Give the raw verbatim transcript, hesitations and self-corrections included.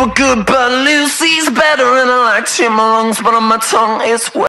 were good, but Lucy's better. And I like chipmunks, but on my tongue it's wet.